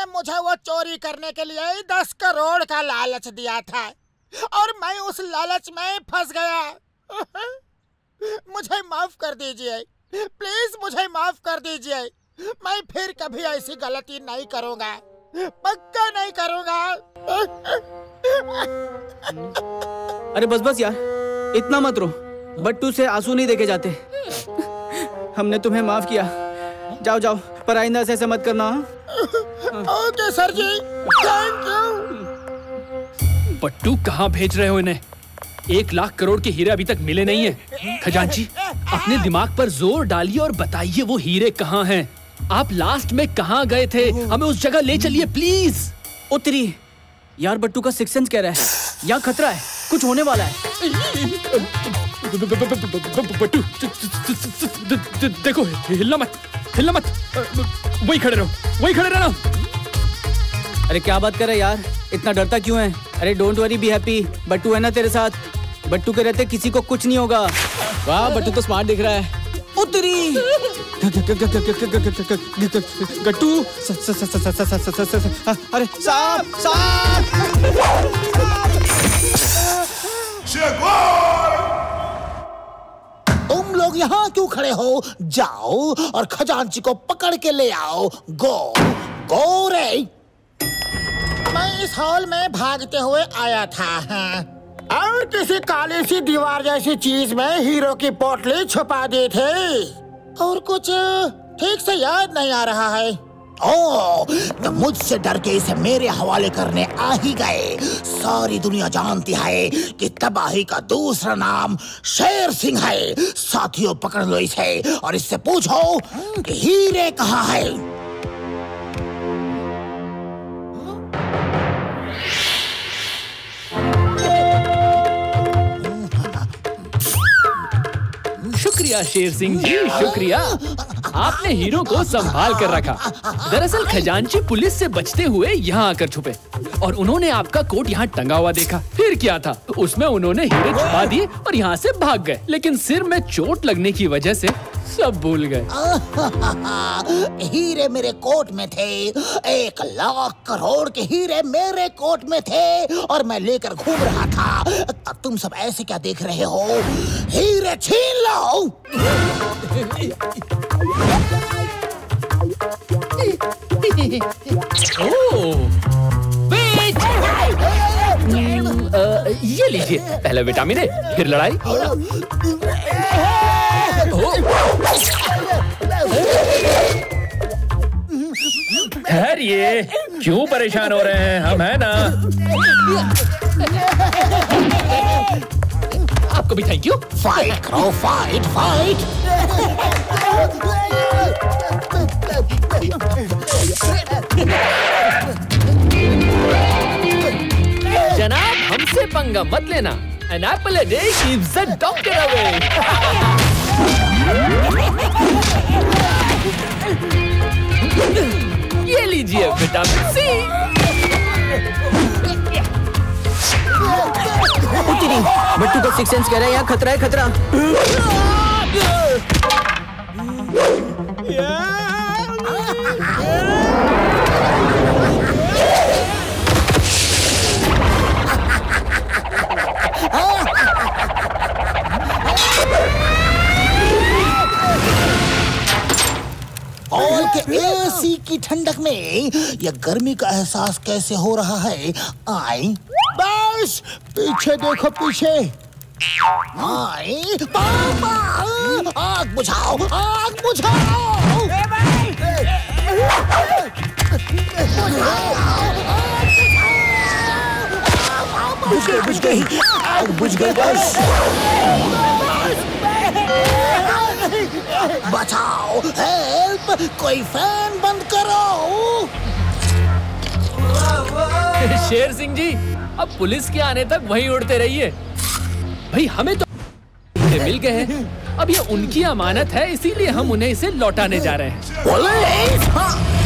ने मुझे वो चोरी करने के लिए 10 करोड़ का लालच दिया था और मैं उस लालच में फंस गया। मुझे माफ कर दीजिए, प्लीज मुझे माफ कर दीजिए। मैं फिर कभी ऐसी गलती नहीं करूंगा, पक्का नहीं करूंगा। अरे बस बस यार, इतना मत रो। बट्टू से आंसू नहीं देखे जाते। हमने तुम्हें माफ किया, जाओ जाओ, पर आइंदा से ऐसा मत करना। Okay sir ji, thank you. Battu कहाँ भेज रहे हो इन्हें? 1 लाख करोड़ के हीरे अभी तक मिले नहीं है। खजांची, अपने दिमाग पर जोर डालिए और बताइए वो हीरे कहाँ हैं। आप लास्ट में कहाँ गए थे? हमें उस जगह ले चलिए प्लीज। उतरी यार, बट्टू का सिक्स सेंस कह रहा है यहाँ खतरा है, कुछ होने वाला है। बट्टू देखो, हिलना मत, हिलना मत, वही खड़े रहो, वही खड़े रहना। अरे क्या बात कर रहे यार, इतना डरता क्यों है? अरे don't worry, be happy, Battu है ना तेरे साथ। बट्टू के रहते किसी को कुछ नहीं होगा। वाह, बट्टू तो स्मार्ट दिख रहा है। उतरी गट्टू, अरे सांप सांप। तुम लोग यहाँ क्यों खड़े हो? जाओ और खजांची को पकड़ के ले आओ। गो गो रे। मैं इस हॉल में भागते हुए आया था और किसी काली सी दीवार जैसी चीज में हीरो की पोटली छुपा दी थी और कुछ ठीक से याद नहीं आ रहा है। ओ, तो मुझसे डर के इसे मेरे हवाले करने आ ही गए। सारी दुनिया जानती है कि तबाही का दूसरा नाम शेर सिंह है। साथियों, पकड़ लो इसे और इससे पूछो कि हीरे कहाँ है। शुक्रिया शेर सिंह जी, शुक्रिया। आपने हीरो को संभाल कर रखा। दरअसल खजांची पुलिस से बचते हुए यहाँ आकर छुपे और उन्होंने आपका कोट यहाँ टंगा हुआ देखा। फिर क्या था, उसमें उन्होंने हीरे छुपा दिए और यहाँ से भाग गए। लेकिन सिर में चोट लगने की वजह से सब भूल गए। हीरे मेरे कोट में थे। 1 लाख करोड़ के हीरे मेरे कोट में थे और मैं लेकर घूम रहा था। अब तुम सब ऐसे क्या देख रहे हो? हीरे छीन लो। ये लीजिए, पहले विटामिन ए, फिर लड़ाई। ठहरिए, क्यों परेशान हो रहे हैं? हम हैं ना। आपको भी थैंक यू। फाइट करो, फाइट फाइट। जनाब, हमसे पंगा मत लेना। An apple a day keeps the doctor away. ये लीजिए विटामिन सी। उतरी, बट्टू का सिक्स सेंस कह रहा है यहाँ खतरा है, खतरा। हॉल के एसी की ठंडक में यह गर्मी का एहसास कैसे हो रहा है? आई बस पीछे देखो, पीछे। आई पापा, आग बुझाओ, आग बुझाओ। बुझ गई, आग बुझ गई। बस बचाओ, हेल्प, कोई फैन बंद करो। शेर सिंह जी, अब पुलिस के आने तक वहीं उड़ते रहिए। भाई, हमें तो मिल गए हैं, अब ये उनकी अमानत है, इसीलिए हम उन्हें इसे लौटाने जा रहे हैं। पुलिस!